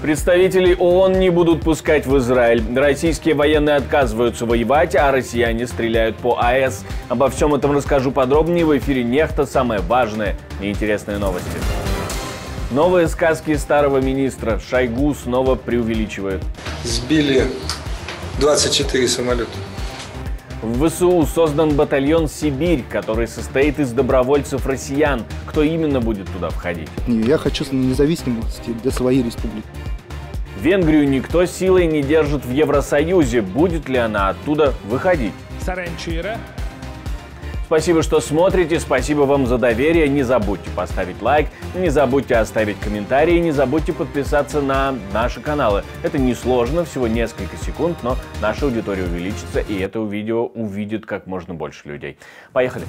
Представители ООН не будут пускать в Израиль. Российские военные отказываются воевать, а россияне стреляют по АЭС. Обо всем этом расскажу подробнее в эфире «Нехта». Самые важные и интересные новости. Новые сказки старого министра. Шойгу снова преувеличивает. Сбили 24 самолета. В ВСУ создан батальон «Сибирь», который состоит из добровольцев-россиян. Кто именно будет туда входить? Я хочу независимости для своей республики. Венгрию никто силой не держит в Евросоюзе. Будет ли она оттуда выходить? Спасибо, что смотрите, спасибо вам за доверие. Не забудьте поставить лайк, не забудьте оставить комментарии, не забудьте подписаться на наши каналы. Это несложно, всего несколько секунд, но наша аудитория увеличится, и это видео увидит как можно больше людей. Поехали!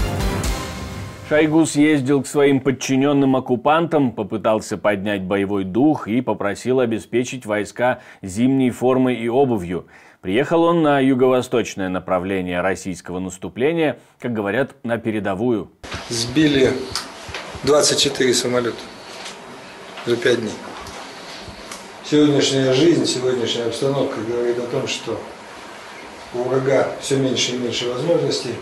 Шойгу съездил к своим подчиненным оккупантам, попытался поднять боевой дух и попросил обеспечить войска зимней формой и обувью. Приехал он на юго-восточное направление российского наступления, как говорят, на передовую. Сбили 24 самолета за 5 дней. Сегодняшняя жизнь, сегодняшняя обстановка говорит о том, что у врага все меньше и меньше возможностей,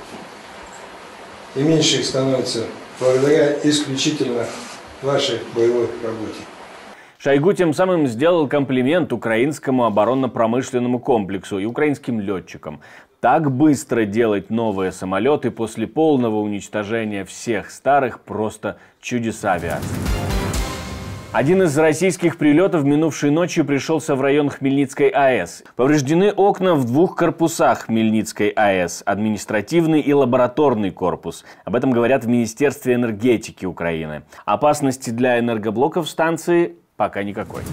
и меньше их становится благодаря исключительно вашей боевой работе. Шойгу тем самым сделал комплимент украинскому оборонно-промышленному комплексу и украинским летчикам. Так быстро делать новые самолеты после полного уничтожения всех старых — просто чудеса авиации. Один из российских прилетов минувшей ночью пришелся в район Хмельницкой АЭС. Повреждены окна в 2 корпусах Хмельницкой АЭС – административный и лабораторный корпус. Об этом говорят в Министерстве энергетики Украины. Опасности для энергоблоков станции пока никакой.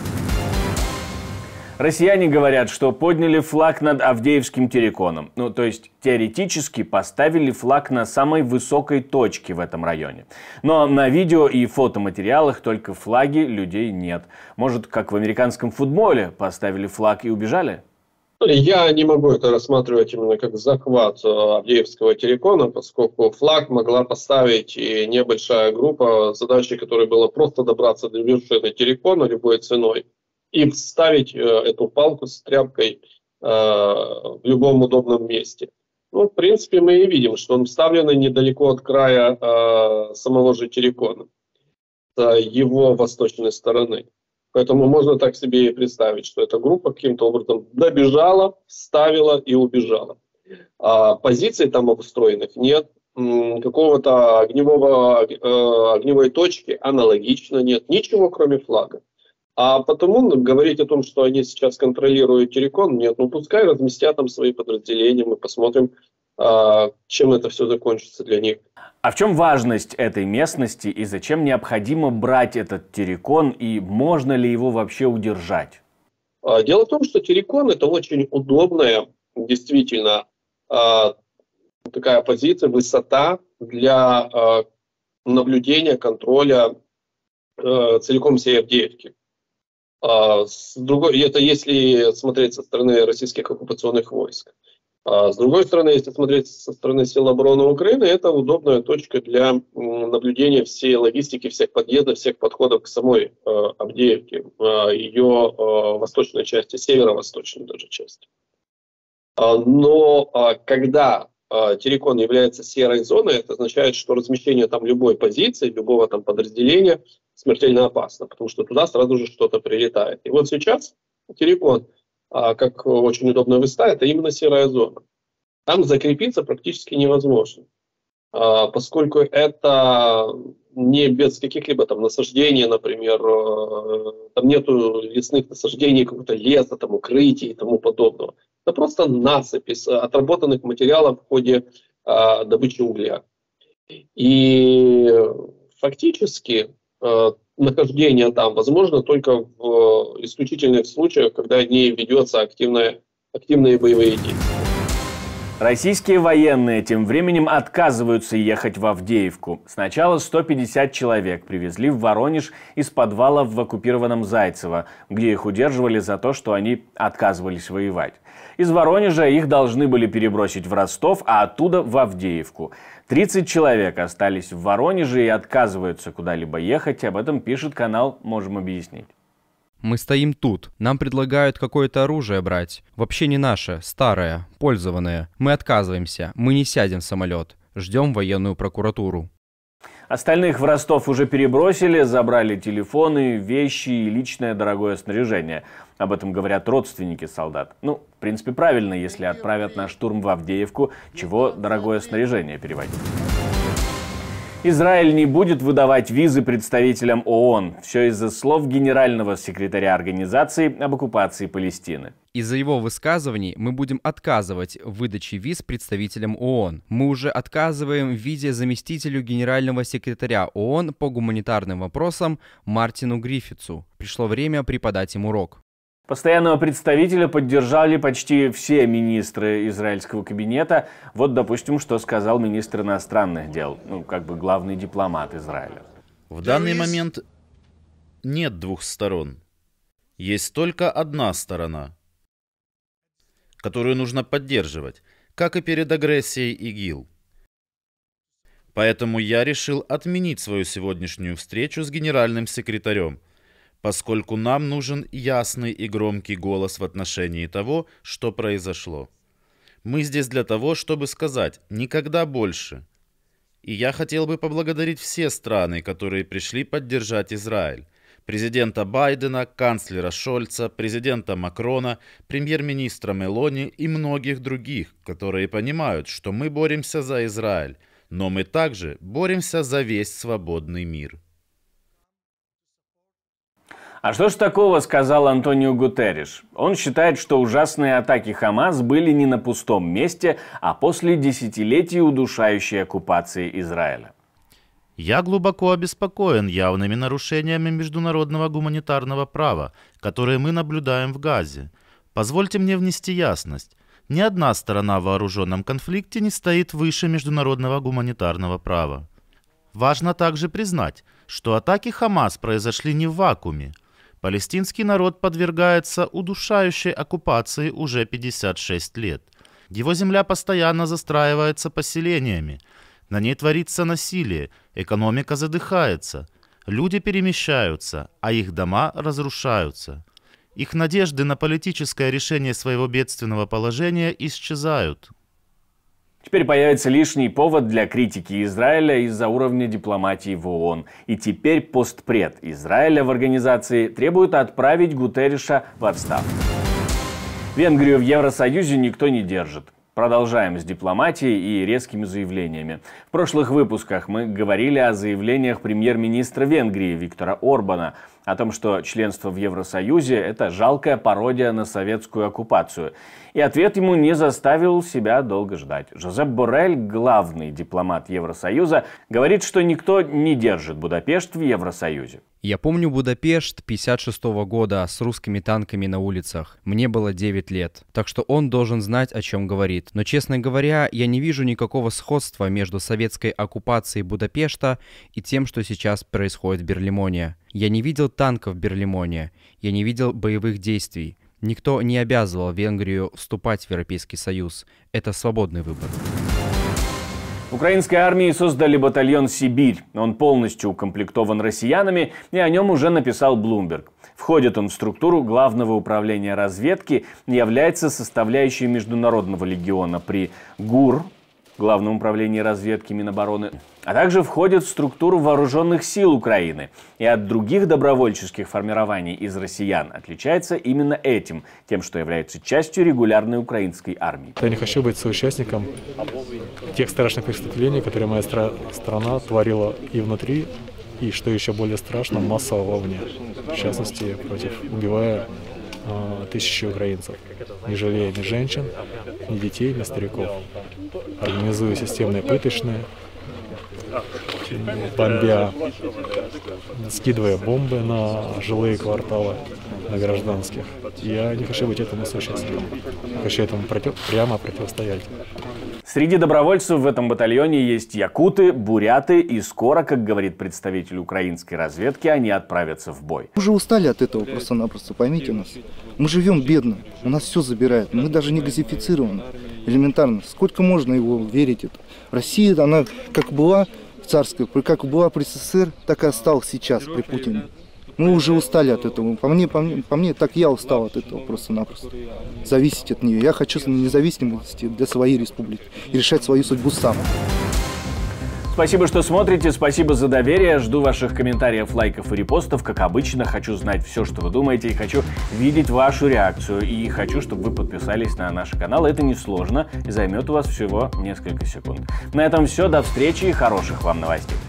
Россияне говорят, что подняли флаг над Авдеевским терриконом. То есть теоретически поставили флаг на самой высокой точке в этом районе. Но на видео и фотоматериалах только флаги, людей нет. Может, как в американском футболе, поставили флаг и убежали? Я не могу это рассматривать именно как захват Авдеевского террикона, поскольку флаг могла поставить и небольшая группа, задачей которой было просто добраться до вершины террикона любой ценой и вставить эту палку с тряпкой в любом удобном месте. В принципе, мы и видим, что он вставлен недалеко от края самого же террикона, с его восточной стороны. Поэтому можно так себе и представить, что эта группа каким-то образом добежала, вставила и убежала. Позиций там обустроенных нет, какого-то огневой точки аналогично нет, ничего кроме флага. А потому говорить о том, что они сейчас контролируют террикон, нет. Пускай разместят там свои подразделения, мы посмотрим, чем это все закончится для них. А в чем важность этой местности и зачем необходимо брать этот террикон, и можно ли его вообще удержать? Дело в том, что террикон — это очень удобная, действительно, такая позиция, высота для наблюдения, контроля целиком всей Авдеевки. Это если смотреть со стороны российских оккупационных войск. С другой стороны, если смотреть со стороны сил обороны Украины, это удобная точка для наблюдения всей логистики, всех подъездов, всех подходов к самой Авдеевке, ее восточной части, северо-восточной даже части. Но когда террикон является серой зоной, это означает, что размещение там любой позиции, любого там подразделения смертельно опасно, потому что туда сразу же что-то прилетает. И вот сейчас террикон, как очень удобная высота, это именно серая зона. Там закрепиться практически невозможно, поскольку это не без каких-либо там насаждений, например, там нету лесных насаждений, какого-то леса, там укрытий и тому подобного. Это просто насыпь из отработанных материалов в ходе добычи угля. И фактически нахождение там возможно только в исключительных случаях, когда не ведется активные боевые действия. Российские военные тем временем отказываются ехать в Авдеевку. Сначала 150 человек привезли в Воронеж из подвала в оккупированном Зайцево, где их удерживали за то, что они отказывались воевать. Из Воронежа их должны были перебросить в Ростов, а оттуда в Авдеевку. 30 человек остались в Воронеже и отказываются куда-либо ехать. Об этом пишет канал «Можем объяснить». Мы стоим тут. Нам предлагают какое-то оружие брать. Вообще не наше, старое, пользованное. Мы отказываемся. Мы не сядем в самолет. Ждем военную прокуратуру. Остальных в Ростов уже перебросили, забрали телефоны, вещи и личное дорогое снаряжение. Об этом говорят родственники солдат. Ну, в принципе, правильно, если отправят на штурм в Авдеевку, чего дорогое снаряжение переводить. Израиль не будет выдавать визы представителям ООН. Все из-за слов генерального секретаря организации об оккупации Палестины. Из-за его высказываний мы будем отказывать в выдаче виз представителям ООН. Мы уже отказываем в визе заместителю генерального секретаря ООН по гуманитарным вопросам Мартину Гриффитсу. Пришло время преподать им урок. Постоянного представителя поддержали почти все министры израильского кабинета. Вот, допустим, что сказал министр иностранных дел, как бы главный дипломат Израиля. В данный момент нет двух сторон. Есть только одна сторона, которую нужно поддерживать, как и перед агрессией ИГИЛ. Поэтому я решил отменить свою сегодняшнюю встречу с генеральным секретарем, поскольку нам нужен ясный и громкий голос в отношении того, что произошло. Мы здесь для того, чтобы сказать «никогда больше». И я хотел бы поблагодарить все страны, которые пришли поддержать Израиль. Президента Байдена, канцлера Шольца, президента Макрона, премьер-министра Мелони и многих других, которые понимают, что мы боремся за Израиль, но мы также боремся за весь свободный мир. А что ж такого сказал Антонио Гутерриш? Он считает, что ужасные атаки Хамас были не на пустом месте, а после десятилетий удушающей оккупации Израиля. Я глубоко обеспокоен явными нарушениями международного гуманитарного права, которые мы наблюдаем в Газе. Позвольте мне внести ясность. Ни одна сторона в вооруженном конфликте не стоит выше международного гуманитарного права. Важно также признать, что атаки Хамас произошли не в вакууме. Палестинский народ подвергается удушающей оккупации уже 56 лет. Его земля постоянно застраивается поселениями. На ней творится насилие, экономика задыхается, люди перемещаются, а их дома разрушаются. Их надежды на политическое решение своего бедственного положения исчезают. Теперь появится лишний повод для критики Израиля из-за уровня дипломатии в ООН. И теперь постпред Израиля в организации требует отправить Гутерриша в отставку. Венгрию в Евросоюзе никто не держит. Продолжаем с дипломатией и резкими заявлениями. В прошлых выпусках мы говорили о заявлениях премьер-министра Венгрии Виктора Орбана о том, что членство в Евросоюзе – это жалкая пародия на советскую оккупацию. И ответ ему не заставил себя долго ждать. Жозеп Боррель, главный дипломат Евросоюза, говорит, что никто не держит Будапешт в Евросоюзе. Я помню Будапешт 1956 года с русскими танками на улицах. Мне было 9 лет, так что он должен знать, о чем говорит. Но, честно говоря, я не вижу никакого сходства между советской оккупацией Будапешта и тем, что сейчас происходит в Берлимоне. Я не видел танков в Берлимоне, я не видел боевых действий. Никто не обязывал Венгрию вступать в Европейский Союз. Это свободный выбор. В украинской армии создали батальон «Сибирь». Он полностью укомплектован россиянами, и о нем уже написал Bloomberg. Входит он в структуру Главного управления разведки, является составляющей Международного легиона при ГУР, Главном управлении разведки Минобороны, а также входит в структуру вооруженных сил Украины. И от других добровольческих формирований из россиян отличается именно этим, тем, что является частью регулярной украинской армии. Я не хочу быть соучастником тех страшных преступлений, которые моя страна творила и внутри, и, что еще более страшно, массово вовне. В частности, убивая тысячи украинцев, не жалея ни женщин, ни детей, ни стариков. Организуя системные пыточные, бомбя, скидывая бомбы на жилые кварталы, на гражданских. Я не хочу быть этому соучастником. Я хочу этому прямо противостоять. Среди добровольцев в этом батальоне есть якуты, буряты, и скоро, как говорит представитель украинской разведки, они отправятся в бой. Мы уже устали от этого просто-напросто, поймите нас. Мы живем бедно, у нас все забирают, мы даже не газифицированы. Элементарно. Сколько можно его верить это? Россия, она как была царская, как была при СССР, так и осталась сейчас при Путине. Мы уже устали от этого. По мне, так я устал от этого просто-напросто. Зависеть от нее. Я хочу независимости для своей республики и решать свою судьбу сам. Спасибо, что смотрите, спасибо за доверие. Жду ваших комментариев, лайков и репостов. Как обычно, хочу знать все, что вы думаете, и хочу видеть вашу реакцию. И хочу, чтобы вы подписались на наш канал. Это несложно и займет у вас всего несколько секунд. На этом все. До встречи и хороших вам новостей.